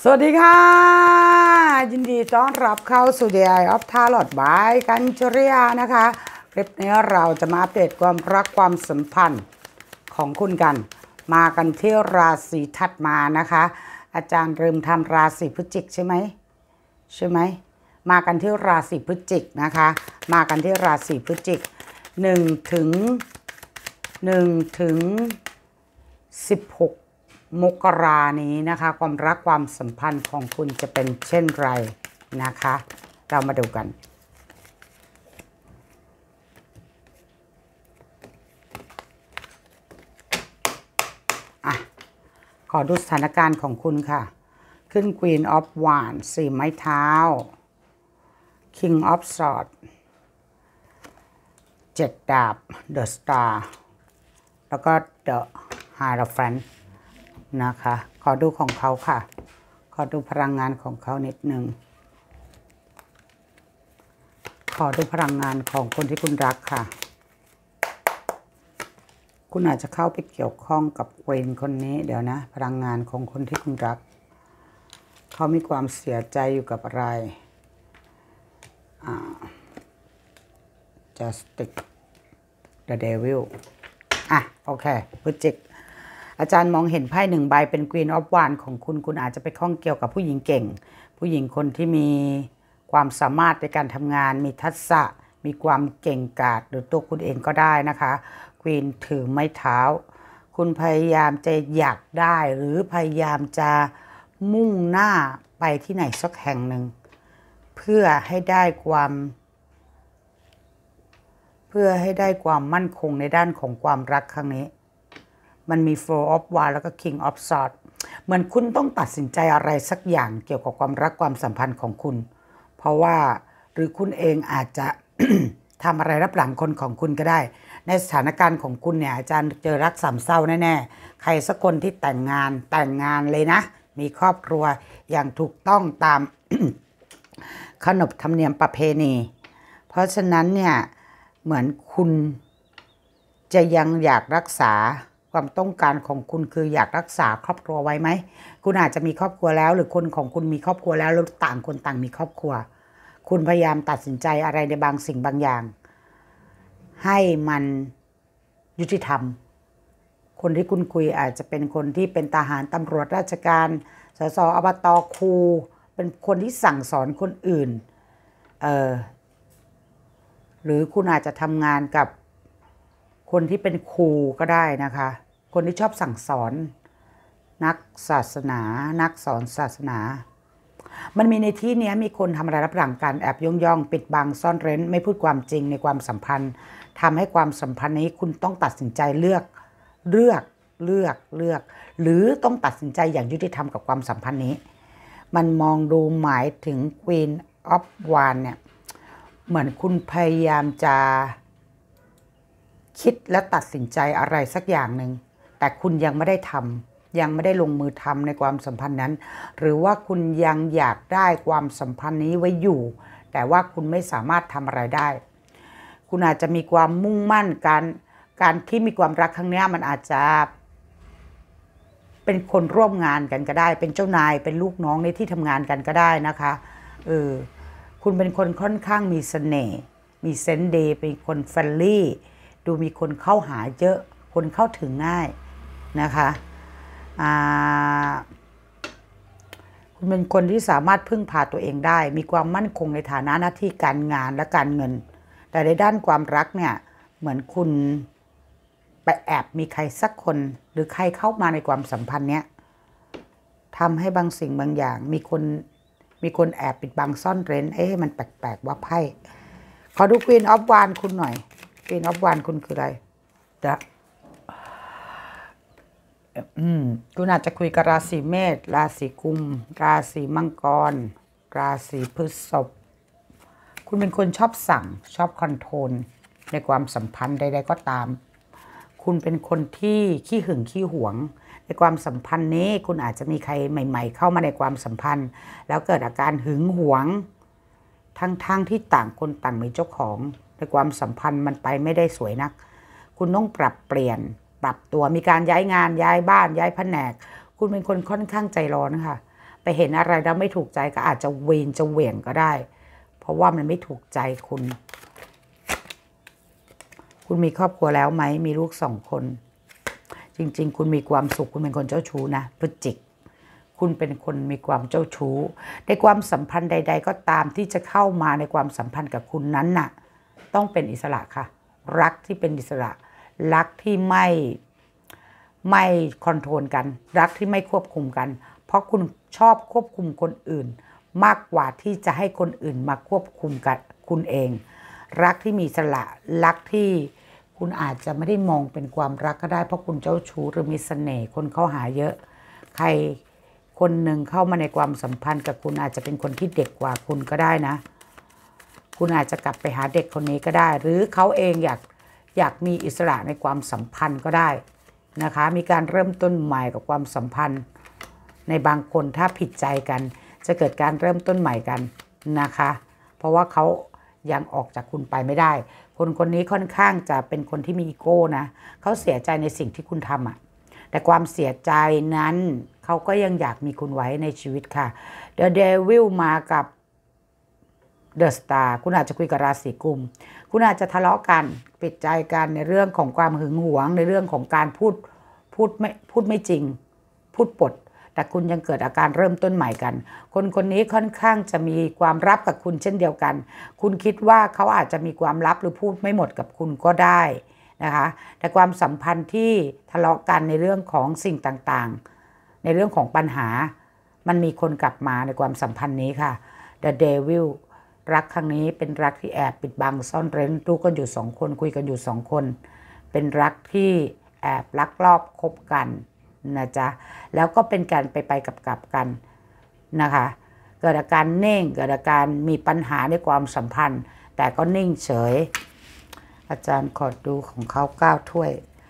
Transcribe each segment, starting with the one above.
สวัสดีค่ะยินดีต้อนรับเข้าสู่ The Eye of Tarot by กัญจริยานะคะคลิปนี้เราจะมาอัปเดตความรักความสัมพันธ์ของคุณกันมากันที่ราศีถัดมานะคะอาจารย์ลืมทำราศีพฤศจิกใช่ไหมมากันที่ราศีพฤศจิกนะคะมากันที่ราศีพฤศจิก1 ถึง 16มกรานี้นะคะความรักความสัมพันธ์ของคุณจะเป็นเช่นไรนะคะเรามาดูกันขอดูสถานการณ์ของคุณค่ะขึ้น Queen of Wands 4 ไม้เท้า King of Swords 7 ดาบ The Star แล้วก็ The Hierophantนะคะขอดูของเขาค่ะขอดูพลังงานของเขานิดนึงขอดูพลังงานของคนที่คุณรักค่ะคุณอาจจะเข้าไปเกี่ยวข้องกับเวรคนนี้เดี๋ยวนะพลังงานของคนที่คุณรักเขามีความเสียใจอยู่กับอะไรJustice the Devil โอเคพฤศจิกอาจารย์มองเห็นไพ่1 ใบเป็น Queen of Wands ของคุณอาจจะไปข้องเกี่ยวกับผู้หญิงเก่งผู้หญิงคนที่มีความสามารถในการทำงานมีทักษะมีความเก่งกาจหรือตัวคุณเองก็ได้นะคะ Queen ถือไม้เท้าคุณพยายามจะอยากได้หรือพยายามจะมุ่งหน้าไปที่ไหนสักแห่งหนึ่งเพื่อให้ได้ความมั่นคงในด้านของความรักครั้งนี้มันมี Four of Wands แล้วก็ King of Swords เหมือนคุณต้องตัดสินใจอะไรสักอย่างเกี่ยวกับความรักความสัมพันธ์ของคุณเพราะว่าหรือคุณเองอาจจะ ทำอะไรรับหลังคนของคุณก็ได้ในสถานการณ์ของคุณเนี่ยอาจารย์เจอรักสามเศร้าแน่ๆใครสักคนที่แต่งงานเลยนะมีครอบครัวอย่างถูกต้องตาม ขนบธรรมเนียมประเพณีเพราะฉะนั้นเนี่ยเหมือนคุณจะยังอยากรักษาความต้องการของคุณคืออยากรักษาครอบครัวไว้ไหมคุณอาจจะมีครอบครัวแล้วหรือคนของคุณมีครอบครัวแล้วแล้วต่างคนต่างมีครอบครัวคุณพยายามตัดสินใจอะไรในบางสิ่งบางอย่างให้มันยุติธรรมคนที่คุณคุยอาจจะเป็นคนที่เป็นทหารตำรวจราชการสสอบต.ครูเป็นคนที่สั่งสอนคนอื่นหรือคุณอาจจะทำงานกับคนที่เป็นครูก็ได้นะคะคนที่ชอบสั่งสอนนักศาสนานักสอนศาสนามันมีในที่นี้มีคนทำอะไรรับหลังกันแอบย่องปิดบังซ่อนเร้นไม่พูดความจริงในความสัมพันธ์ทำให้ความสัมพันธ์นี้คุณต้องตัดสินใจเลือกหรือต้องตัดสินใจอย่างยุติธรรมกับความสัมพันธ์นี้มันมองดูหมายถึง Queen of Wands เนี่ยเหมือนคุณพยายามจะคิดและตัดสินใจอะไรสักอย่างหนึ่งแต่คุณยังไม่ได้ทำยังไม่ได้ลงมือทำในความสัมพันธ์นั้นหรือว่าคุณยังอยากได้ความสัมพันธ์นี้ไว้อยู่แต่ว่าคุณไม่สามารถทำอะไรได้คุณอาจจะมีความมุ่งมั่นการที่มีความรักครั้งนี้มันอาจจะเป็นคนร่วมงานกันก็ได้เป็นเจ้านายเป็นลูกน้องในที่ทำงานกันก็ได้นะคะคุณเป็นคนค่อนข้างมีเสน่ห์มีเซนส์ดีเป็นคนเฟรนลี่ดูมีคนเข้าหาเยอะคนเข้าถึงง่ายนะคะคุณเป็นคนที่สามารถพึ่งพาตัวเองได้มีความมั่นคงในฐานะหน้าที่การงานและการเงินแต่ในด้านความรักเนี่ยเหมือนคุณไปแอบมีใครสักคนหรือใครเข้ามาในความสัมพันธ์เนี้ยทำให้บางสิ่งบางอย่างมีคนแอบปิดบังซ่อนเร้นมันแปลกๆว่าไพ่ขอดู Queen of Wands คุณหน่อยQueen of Wands คุณคืออะไรคุณอาจจะคุยกับราศีเมษราศีกุมราศีมังกรราศีพฤษภคุณเป็นคนชอบสั่งชอบคอนโทรลในความสัมพันธ์ใดๆก็ตามคุณเป็นคนที่ขี้หึงขี้หวงในความสัมพันธ์นี้คุณอาจจะมีใครใหม่ๆเข้ามาในความสัมพันธ์แล้วเกิดอาการหึงหวงทั้งที่ต่างคนต่างมีเจ้าของในความสัมพันธ์มันไปไม่ได้สวยนักคุณต้องปรับเปลี่ยนปรับตัวมีการย้ายงานย้ายบ้านย้ายแผนกคุณเป็นคนค่อนข้างใจร้อนค่ะไปเห็นอะไรแล้วไม่ถูกใจก็อาจจะเวนจะเหวี่ยงก็ได้เพราะว่ามันไม่ถูกใจคุณมีครอบครัวแล้วไหมมีลูก2 คนจริงๆคุณมีความสุขคุณเป็นคนเจ้าชู้นะพฤศจิกคุณเป็นคนมีความเจ้าชู้ในความสัมพันธ์ใดๆก็ตามที่จะเข้ามาในความสัมพันธ์กับคุณนั้นน่ะต้องเป็นอิสระค่ะรักที่เป็นอิสระรักที่ไม่คอนโทรลกันรักที่ไม่ควบคุมกันเพราะคุณชอบควบคุมคนอื่นมากกว่าที่จะให้คนอื่นมาควบคุมกับคุณเองรักที่มีอิสระรักที่คุณอาจจะไม่ได้มองเป็นความรักก็ได้เพราะคุณเจ้าชู้หรือมีเสน่ห์คนเข้าหาเยอะใครคนหนึ่งเข้ามาในความสัมพันธ์กับคุณอาจจะเป็นคนที่เด็กกว่าคุณก็ได้นะคุณอาจจะกลับไปหาเด็กคนนี้ก็ได้หรือเขาเองอยากมีอิสระในความสัมพันธ์ก็ได้นะคะมีการเริ่มต้นใหม่กับความสัมพันธ์ในบางคนถ้าผิดใจกันจะเกิดการเริ่มต้นใหม่กันนะคะเพราะว่าเขายังออกจากคุณไปไม่ได้คนนี้ค่อนข้างจะเป็นคนที่มีอีโก้นะเขาเสียใจในสิ่งที่คุณทำอ่ะแต่ความเสียใจนั้นเขาก็ยังอยากมีคุณไว้ในชีวิตค่ะ The Devil มากับ The Star คุณอาจจะคุยกับราศีกุมคุณอาจจะทะเลาะกันปิดใจกันในเรื่องของความหึงหวงในเรื่องของการพูดไม่จริงพูดปดแต่คุณยังเกิดอาการเริ่มต้นใหม่กันคนนี้ค่อนข้างจะมีความลับกับคุณเช่นเดียวกันคุณคิดว่าเขาอาจจะมีความลับหรือพูดไม่หมดกับคุณก็ได้นะคะแต่ความสัมพันธ์ที่ทะเลาะกันในเรื่องของสิ่งต่างๆในเรื่องของปัญหามันมีคนกลับมาในความสัมพันธ์นี้ค่ะ The Devil รักครั้งนี้เป็นรักที่แอบปิดบังซ่อนเร้นรู้กันอยู่2 คนคุยกันอยู่2 คนเป็นรักที่แอบลักลอบคบกันนะจ๊ะแล้วก็เป็นการไปกลับกันนะคะเกิดอาการเน่งเกิดอาการมีปัญหาในความสัมพันธ์แต่ก็นิ่งเฉยอาจารย์ขอดูของเขา9 ถ้วย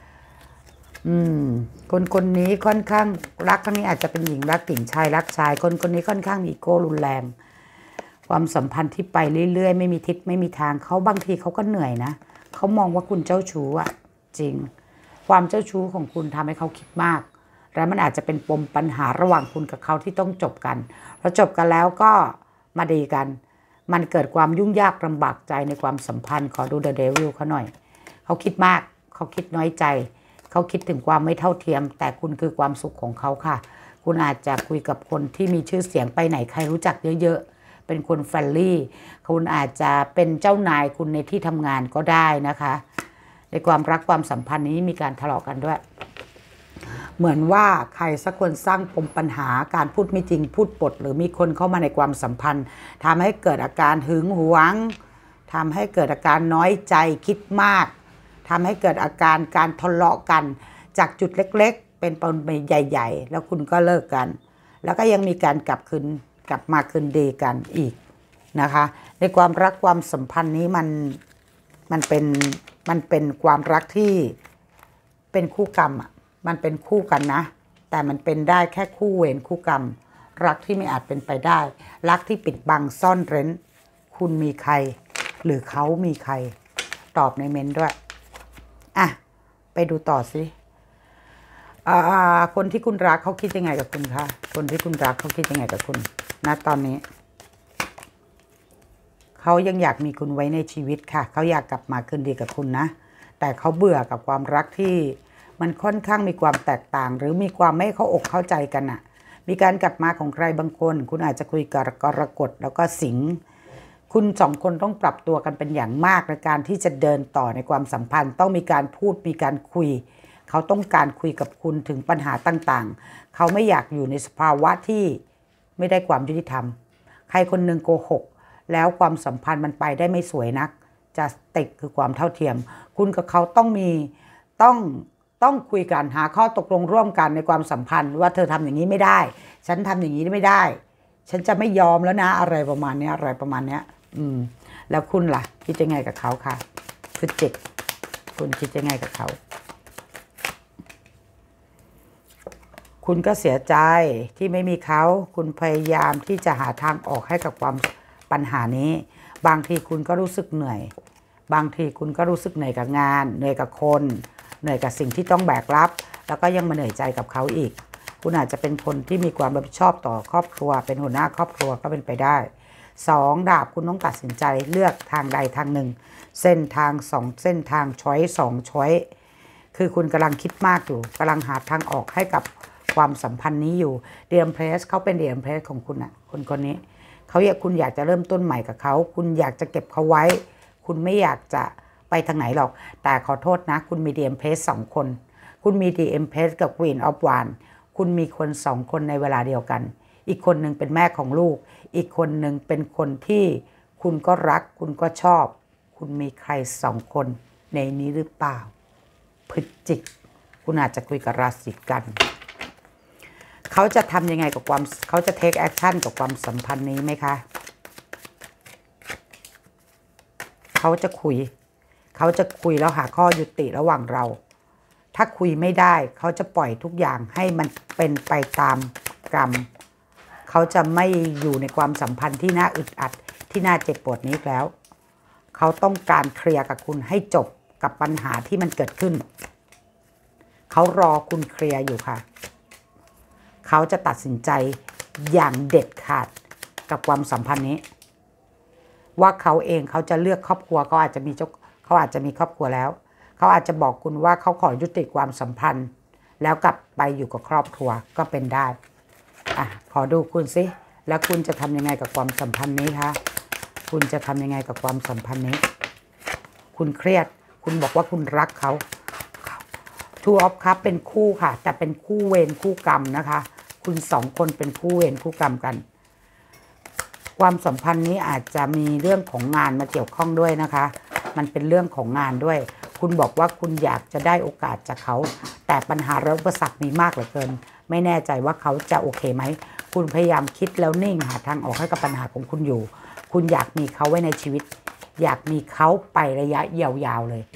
คนนี้ค่อนข้างรักครั้งนี้อาจจะเป็นหญิงรักหญิงชายรักชายคนนี้ค่อนข้างมีอีโก้รุนแรงความสัมพันธ์ที่ไปเรื่อยๆไม่มีทิศไม่มีทางเขาบางทีเขาก็เหนื่อยนะเขามองว่าคุณเจ้าชู้อะจริงความเจ้าชู้ของคุณทำให้เขาคิดมากและมันอาจจะเป็นปมปัญหาระหว่างคุณกับเขาที่ต้องจบกันพอจบกันแล้วก็มาดีกันมันเกิดความยุ่งยากลำบากใจในความสัมพันธ์ขอดู The Devil เขาหน่อยเขาคิดมากเขาคิดน้อยใจเขาคิดถึงความไม่เท่าเทียมแต่คุณคือความสุขของเขาค่ะคุณอาจจะคุยกับคนที่มีชื่อเสียงไปไหนใครรู้จักเยอะๆเป็นคนแฟรนลี่คุณอาจจะเป็นเจ้านายคุณในที่ทำงานก็ได้นะคะในความรักความสัมพันธ์นี้มีการทะเลาะกันด้วยเหมือนว่าใครสักคนสร้างปมปัญหาการพูดไม่จริงพูดปดหรือมีคนเข้ามาในความสัมพันธ์ทำให้เกิดอาการหึงหวงทำให้เกิดอาการน้อยใจคิดมากทำให้เกิดอาการการทะเลาะกันจากจุดเล็กๆเป็นปมใหญ่ๆแล้วคุณก็เลิกกันแล้วก็ยังมีการกลับมาคืนดีกันอีกนะคะในความรักความสัมพันธ์นี้มันเป็นความรักที่เป็นคู่กรรมอ่ะมันเป็นคู่กันนะแต่มันเป็นได้แค่คู่เวรคู่กรรมรักที่ไม่อาจเป็นไปได้รักที่ปิดบังซ่อนเร้นคุณมีใครหรือเขามีใครตอบในเมนต์ด้วยอ่ะไปดูต่อสิคนที่คุณรักเขาคิดยังไงกับคุณคะคนที่คุณรักเขาคิดยังไงกับคุณณตอนนี้เขายังอยากมีคุณไว้ในชีวิตค่ะเขาอยากกลับมาคืนดีกับคุณนะแต่เขาเบื่อกับความรักที่มันค่อนข้างมีความแตกต่างหรือมีความไม่เข้าอกเข้าใจกันน่ะมีการกลับมาของใครบางคนคุณอาจจะคุยกับกรกฎแล้วก็สิงห์คุณ2 คนต้องปรับตัวกันเป็นอย่างมากในการที่จะเดินต่อในความสัมพันธ์ต้องมีการพูดมีการคุยเขาต้องการคุยกับคุณถึงปัญหาต่างๆเขาไม่อยากอยู่ในสภาวะที่ไม่ได้ความยุติธรรมใครคนหนึ่งโกหกแล้วความสัมพันธ์มันไปได้ไม่สวยนักจะติดคือความเท่าเทียมคุณกับเขาต้องคุยกันหาข้อตกลงร่วมกันในความสัมพันธ์ว่าเธอทำอย่างนี้ไม่ได้ฉันทำอย่างนี้ไม่ได้ฉันจะไม่ยอมแล้วนะอะไรประมาณนี้แล้วคุณล่ะคิดยังไงกับเขาคะพฤศจิกคุณคิดยังไงกับเขาคุณก็เสียใจที่ไม่มีเขาคุณพยายามที่จะหาทางออกให้กับความปัญหานี้บางทีคุณก็รู้สึกเหนื่อยบางทีคุณก็รู้สึกเหนื่อยกับงานเหนื่อยกับคนเหนื่อยกับสิ่งที่ต้องแบกรับแล้วก็ยังมาเหนื่อยใจกับเขาอีกคุณอาจจะเป็นคนที่มีความรับผิดชอบต่อครอบครัวเป็นหัวหน้าครอบครัวก็เป็นไปได้2 ดาบคุณต้องตัดสินใจเลือกทางใดทางหนึ่งเส้นทาง2เส้นทางช้อย2ช้อยคือคุณกำลังคิดมากอยู่กำลังหาทางออกให้กับความสัมพันธ์นี้อยู่เดียมเพรสเขาเป็นเดียมเพรสของคุณอะคนนี้คุณอยากจะเริ่มต้นใหม่กับเขาคุณอยากจะเก็บเขาไว้คุณไม่อยากจะไปทางไหนหรอกแต่ขอโทษนะคุณมีเดียมเพรส2 คนคุณมีเดียมเพรสกับ Queen of Wands คุณมีคน2 คนในเวลาเดียวกันอีกคนหนึ่งเป็นแม่ของลูกอีกคนหนึ่งเป็นคนที่คุณก็รักคุณก็ชอบคุณมีใคร2 คนในนี้หรือเปล่าพฤศจิกคุณอาจจะคุยกับราศีกันเขาจะทำยังไงกับเขาจะ take action กับความสัมพันธ์นี้ไหมคะเขาจะคุยแล้วหาข้อยุติระหว่างเราถ้าคุยไม่ได้เขาจะปล่อยทุกอย่างให้มันเป็นไปตามกรรมเขาจะไม่อยู่ในความสัมพันธ์ที่น่าอึดอัดที่น่าเจ็บปวดนี้แล้วเขาต้องการเคลียร์กับคุณให้จบกับปัญหาที่มันเกิดขึ้นเขารอคุณเคลียร์อยู่ค่ะเขาจะตัดสินใจอย่างเด็ดขาดกับความสัมพันธ์นี้ว่าเขาเองเขาจะเลือกครอบครัวเขาอาจจะมีครอบครัวแล้วเขาอาจจะบอกคุณว่าเขาขอยุติความสัมพันธ์แล้วกลับไปอยู่กับครอบครัวก็เป็นได้ขอดูคุณสิแล้วคุณจะทำยังไงกับความสัมพันธ์นี้คะคุณจะทำยังไงกับความสัมพันธ์นี้คุณเครียดคุณบอกว่าคุณรักเขาTwo of Cupsเป็นคู่ค่ะแต่เป็นคู่เวรคู่กรรมนะคะคุณ2 คนเป็นคู่เวรคู่กรรมกันความสัมพันธ์นี้อาจจะมีเรื่องของงานมาเกี่ยวข้องด้วยนะคะมันเป็นเรื่องของงานด้วยคุณบอกว่าคุณอยากจะได้โอกาสจากเขาแต่ปัญหาและอุปสรรคมีมากเหลือเกินไม่แน่ใจว่าเขาจะโอเคไหมคุณพยายามคิดแล้วนิ่งหาทางออกให้กับปัญหาของคุณอยู่คุณอยากมีเขาไว้ในชีวิตอยากมีเขาไประยะยาวๆเลย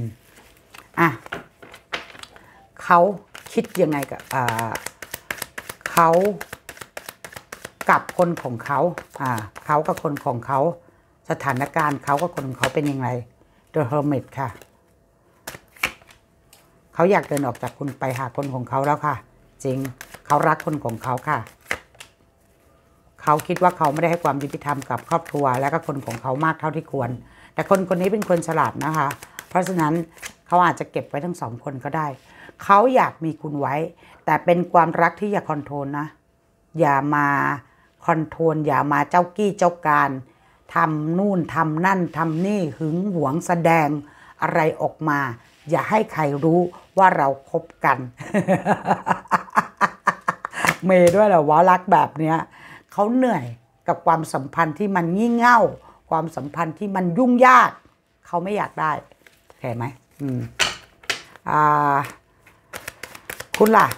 เขาคิดยังไงกับเขากับคนของเขาเขากับคนของเขาสถานการณ์เขากับคนของเขาเป็นยังไง The Hermit ค่ะเขาอยากเดินออกจากคุณไปหาคนของเขาแล้วค่ะจริงเขารักคนของเขาค่ะเขาคิดว่าเขาไม่ได้ให้ความยุติธรรมกับครอบครัวและก็คนของเขามากเท่าที่ควรแต่คนนี้เป็นคนฉลาดนะคะเพราะฉะนั้นเขาอาจจะเก็บไว้ทั้ง2 คนก็ได้เขาอยากมีคุณไว้แต่เป็นความรักที่อย่าคอนโทรลนะอย่ามาคอนโทรลอย่ามาเจ้ากี้เจ้าการทำนู่นทำนั่นทำนี่หึงหวงแสดงอะไรออกมาอย่าให้ใครรู้ว่าเราคบกัน เมย์ด้วยเหรอว่ารักแบบเนี้ยเขาเหนื่อยกับความสัมพันธ์ที่มันงี่เง่าความสัมพันธ์ที่มันยุ่งยากเขาไม่อยากได้เห็นไหมคุณล่ะ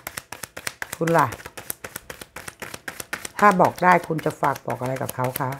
ถ้าบอกได้คุณจะฝากบอกอะไรกับเขาคะ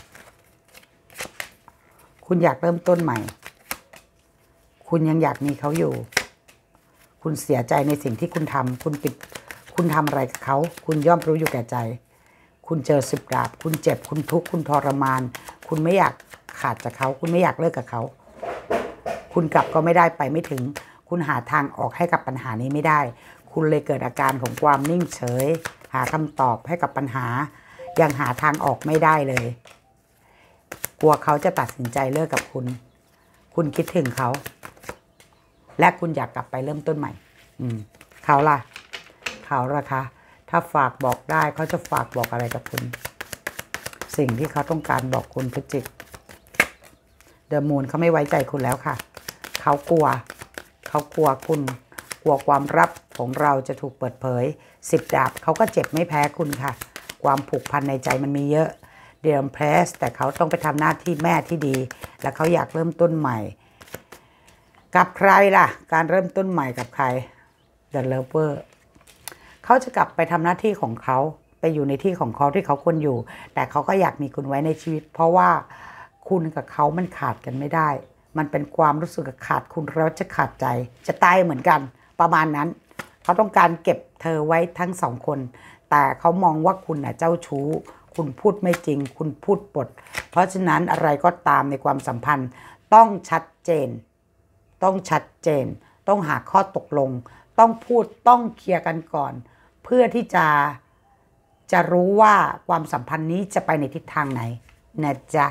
คุณอยากเริ่มต้นใหม่คุณยังอยากมีเขาอยู่คุณเสียใจในสิ่งที่คุณทำคุณทำอะไรกับเขาคุณย่อมรู้อยู่แก่ใจคุณเจอ10 ดาบคุณเจ็บคุณทุกข์คุณทรมานคุณไม่อยากขาดจากเขาคุณไม่อยากเลิกกับเขาคุณกลับก็ไม่ได้ไปไม่ถึงคุณหาทางออกให้กับปัญหานี้ไม่ได้คุณเลยเกิดอาการของความนิ่งเฉยหาคำตอบให้กับปัญหายังหาทางออกไม่ได้เลยกลัวเขาจะตัดสินใจเลิกกับคุณคิดถึงเขาและคุณอยากกลับไปเริ่มต้นใหม่เขาล่ะคะถ้าฝากบอกได้เขาจะฝากบอกอะไรกับคุณสิ่งที่เขาต้องการบอกคุณพฤศจิกเดอะมูนเขาไม่ไว้ใจคุณแล้วค่ะเขากลัวคุณกลัวความลับของเราจะถูกเปิดเผย10 ดาบเขาก็เจ็บไม่แพ้คุณค่ะความผูกพันในใจมันมีเยอะเดมเพรสแต่เขาต้องไปทำหน้าที่แม่ที่ดีและเขาอยากเริ่มต้นใหม่กับใครล่ะการเริ่มต้นใหม่กับใคร The Lover เขาจะกลับไปทำหน้าที่ของเขาไปอยู่ในที่ของเขาที่เขาควรอยู่แต่เขาก็อยากมีคุณไว้ในชีวิตเพราะว่าคุณกับเขามันขาดกันไม่ได้มันเป็นความรู้สึกขาดคุณแล้วจะขาดใจจะตายเหมือนกันประมาณนั้นเขาต้องการเก็บเธอไว้ทั้ง2 คนแต่เขามองว่าคุณเจ้าชู้คุณพูดไม่จริงคุณพูดปดเพราะฉะนั้นอะไรก็ตามในความสัมพันธ์ต้องชัดเจนต้องหาข้อตกลงต้องพูดต้องเคลียร์กันก่อนเพื่อที่จะรู้ว่าความสัมพันธ์นี้จะไปในทิศทางไหนนะจ๊ะ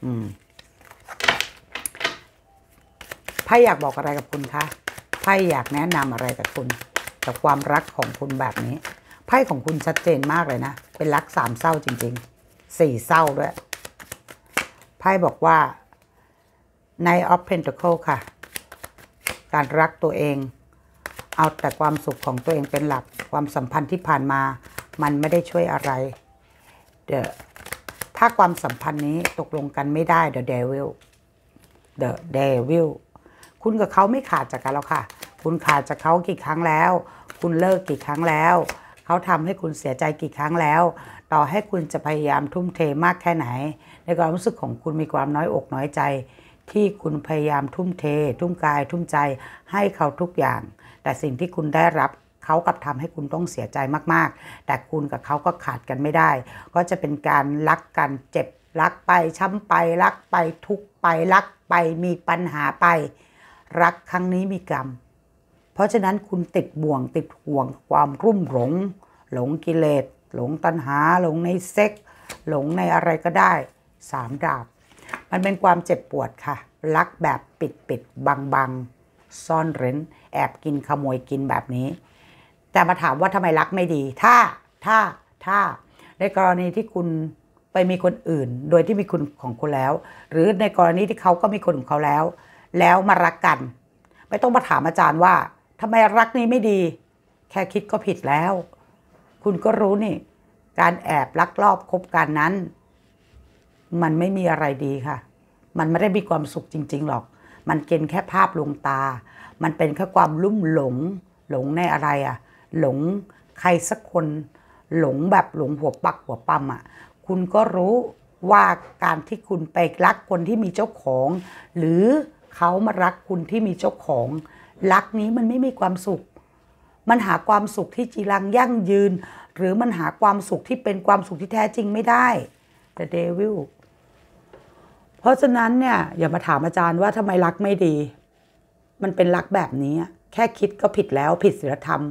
ไพ่อยากบอกอะไรกับคุณคะไพ่อยากแนะนำอะไรกับคุณกับความรักของคุณแบบนี้ไพ่ของคุณชัดเจนมากเลยนะเป็นรักสามเศร้าจริงๆสี่เศร้าด้วยไพ่บอกว่า Knight of Pentacles ค่ะการรักตัวเองเอาแต่ความสุขของตัวเองเป็นหลักความสัมพันธ์ที่ผ่านมามันไม่ได้ช่วยอะไรถ้าความสัมพันธ์นี้ตกลงกันไม่ได้ The Devil คุณกับเขาไม่ขาดจากกันแล้วค่ะคุณขาดจากเขากี่ครั้งแล้วคุณเลิกกี่ครั้งแล้วเขาทำให้คุณเสียใจกี่ครั้งแล้วต่อให้คุณจะพยายามทุ่มเทมากแค่ไหนในความรู้สึกของคุณมีความน้อยอกน้อยใจที่คุณพยายามทุ่มเททุ่มกายทุ่มใจให้เขาทุกอย่างแต่สิ่งที่คุณได้รับเขากลับทำให้คุณต้องเสียใจมากๆแต่คุณกับเขาก็ขาดกันไม่ได้ก็จะเป็นการรักกันเจ็บรักไปช้ำไปรักไปทุกไปรักไปมีปัญหาไปรักครั้งนี้มีกรรมเพราะฉะนั้นคุณติดบ่วงติดห่วงความรุ่มหลงกิเลสหลงตัณหาหลงในเซ็กหลงในอะไรก็ได้สามดาบมันเป็นความเจ็บปวดค่ะรักแบบปิดบังซ่อนเร้นแอบกินขโมยกินแบบนี้แต่มาถามว่าทำไมรักไม่ดีถ้าในกรณีที่คุณไปมีคนอื่นโดยที่มีคุณของคุณแล้วหรือในกรณีที่เขาก็มีคนของเขาแล้วมารักกันไม่ต้องมาถามอาจารย์ว่าทำไมรักนี้ไม่ดีแค่คิดก็ผิดแล้วคุณก็รู้นี่การแอบลักลอบคบกันนั้นมันไม่มีอะไรดีค่ะมันไม่ได้มีความสุขจริงๆหรอกมันเป็นแค่ภาพลวงตามันเป็นแค่ความลุ่มหลงในอะไรหลงใครสักคนหลงแบบหลงหัวปักหัวปั๊มคุณก็รู้ว่าการที่คุณไปรักคนที่มีเจ้าของหรือเขามารักคุณที่มีเจ้าของรักนี้มันไม่มีความสุขมันหาความสุขที่จีรังยั่งยืนหรือมันหาความสุขที่เป็นความสุขที่แท้จริงไม่ได้ The Devil เพราะฉะนั้นเนี่ยอย่ามาถามอาจารย์ว่าทำไมรักไม่ดีมันเป็นรักแบบนี้แค่คิดก็ผิดแล้วผิดศีลธรรม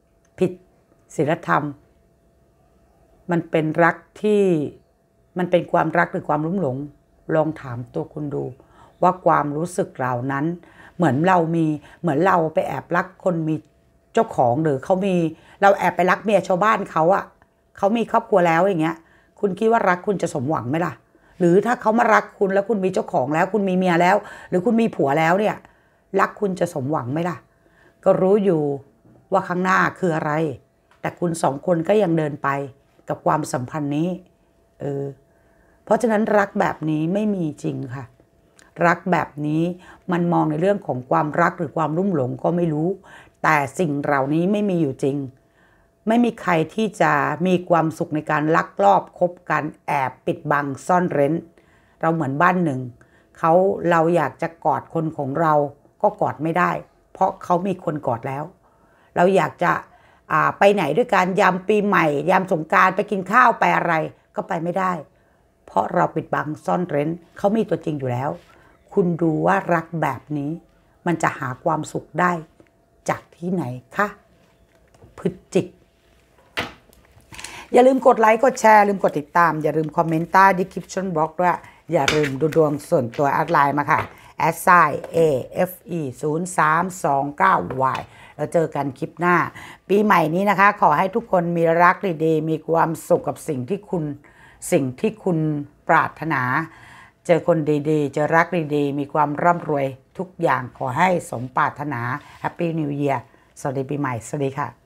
มันเป็นรักที่มันเป็นความรักหรือความลุ่มหลงลองถามตัวคุณดูว่าความรู้สึกเหล่านั้นเหมือนเราไปแอบรักคนมีเจ้าของหรือเราแอบไปรักเมียชาวบ้านเขามีครอบครัวแล้วอย่างเงี้ยคุณคิดว่ารักคุณจะสมหวังไหมล่ะหรือถ้าเขามารักคุณแล้วคุณมีเจ้าของแล้วคุณมีเมียแล้วหรือคุณมีผัวแล้วเนี่ยรักคุณจะสมหวังไหมล่ะก็รู้อยู่ว่าข้างหน้าคืออะไรแต่คุณสองคนก็ยังเดินไปกับความสัมพันธ์นี้เพราะฉะนั้นรักแบบนี้ไม่มีจริงค่ะรักแบบนี้มันมองในเรื่องของความรักหรือความรุ่มหลงก็ไม่รู้แต่สิ่งเหล่านี้ไม่มีอยู่จริงไม่มีใครที่จะมีความสุขในการลักลอบคบกันแอบปิดบังซ่อนเร้นเราเหมือนบ้านหนึ่งเราอยากจะกอดคนของเราก็กอดไม่ได้เพราะเขามีคนกอดแล้วเราอยากจะไปไหนด้วยกันยามปีใหม่ยามสงกรานต์ไปกินข้าวไปอะไรก็ไปไม่ได้เพราะเราปิดบังซ่อนเร้นเขามีตัวจริงอยู่แล้วคุณดูว่ารักแบบนี้มันจะหาความสุขได้จากที่ไหนคะพฤศจิกอย่าลืมกดไลค์กดแชร์ลืมกดติดตามอย่าลืมคอมเมนต์ใต้ description box ด้วยอย่าลืมดูดวงส่วนตัวแอดไลน์มาค่ะ@AFE0329Y แล้วเจอกันคลิปหน้าปีใหม่นี้นะคะขอให้ทุกคนมีรักดีๆมีความสุขกับสิ่งที่คุณปรารถนาเจอคนดีๆเจอรักดีๆมีความร่ำรวยทุกอย่างขอให้สมปรารถนา Happy New Year สวัสดีปีใหม่สวัสดีค่ะ